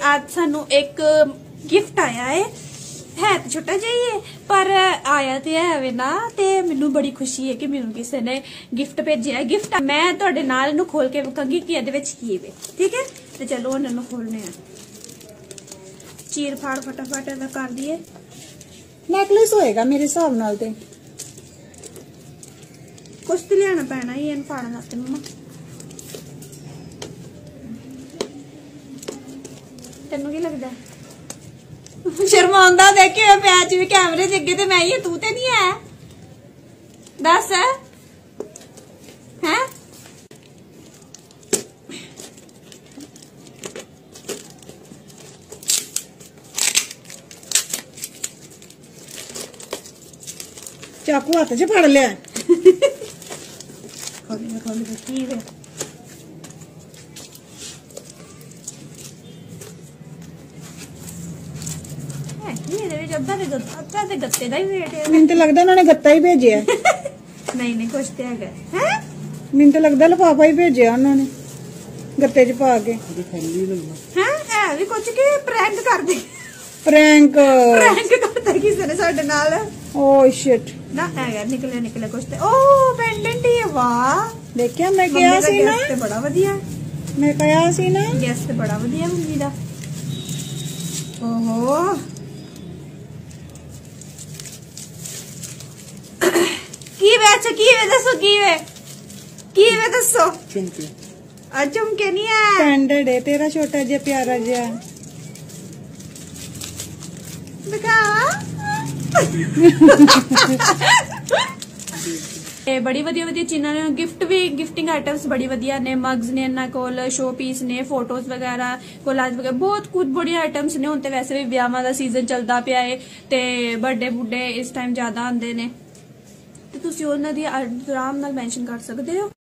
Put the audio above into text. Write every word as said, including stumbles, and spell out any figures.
आज सानू एक गिफ्ट आया है है तो छोटा जिहा पर आया तो है वे ना ते मैनू बड़ी खुशी है कि मैनू किसी ने गिफ्ट भेजा है। गिफ्ट मैं तुहाडे नाल इहनू खोल के विखांगी कि इहदे विच की है। ठीक है तो चलो हुण इहनू खोलने आ। चीर फाड़ फटाफट इहदा कर दिए। नेकलेस होएगा मेरे हिसाब नाल ते कुछ तो लियाना पैना ही इहनू फाड़न वास्ते। मम्मा तेनू की लगदा शर्मांदा देखियो पैच भी कैमरे दे अगे ते मैं ही तू ते नहीं है दस है हैं चाकू हाथ च फड़ लिया। खोल खोल की है गत्ते का ही वेट है। मैनू तो लगता उन्होंने गत्ता ही भेजिया। नहीं नहीं कुछ तो है मैनू तो लगता लिफाफा ही भेजिया उन्होंने गत्ते च पा के। हैं है भी कुछ के प्रैंक कर दे। प्रैंक प्रैंक करता किसी ने साडे नाल। ओह शिट ना है निकले निकले कुछ तो। ओ पेंडेंट ही है। वाह देखिया मैं गया सी ना ते बड़ा वधिया। मैं कहा सी ना गैस ते बड़ा वधिया मम्मी दा। ओहो की वे अच्छा की वे दसो की वे की वे दसो। चुमके आ चुमके नहीं है पेंडेंट है तेरा छोटा जिहा प्यारा जिहा। दिखा बड़ी वधिया वधिया चीज़ां ने। गिफ्ट भी गिफ्टिंग आइटम्स बड़ी वधिया ने। मग्स ने इन्हां कोल, शो पीस ने, फोटोज वगैरह कोलाज वगैरह बहुत कुछ बड़ी आइटम्स ने। हुण ते वैसे भी ब्याहां दा सीजन चलदा पिया है ते बर्थडे बुड्डे इस टाइम ज्यादा आंदे ने ते तुसीं उन्हां दी आराम नाल मैंशन कर सकदे हो।